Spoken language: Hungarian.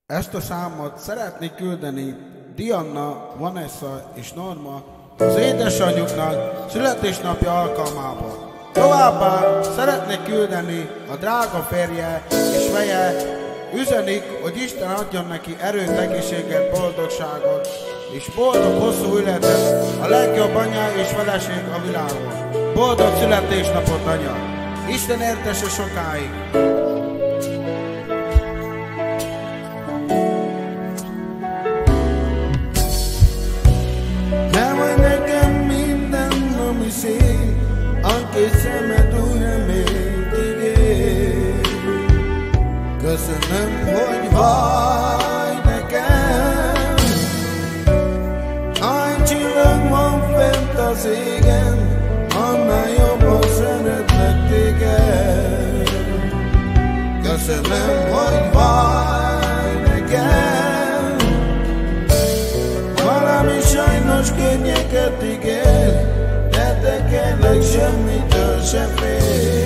Ezt a számot szeretnék küldeni Diana, Vanessa és Norma az édesanyjuknak születésnapja alkalmából. Továbbá szeretnék küldeni a drága férje és feje, üzenik, hogy Isten adjon neki erőt, egészséget, boldogságot és boldog hosszú életet, a legjobb anya és feleség a világon. Boldog születésnapot, anya! Isten értesse sokáig! Anche szemed új reményt ígér. Köszönöm, hogy vagy nekem. Aranycsillag van fent az égen, annál jobban szeretlek téged. Köszönöm, hogy vagy nekem. Valami sajnos könnyeket ígér, de te kérlek, semmitől se fél.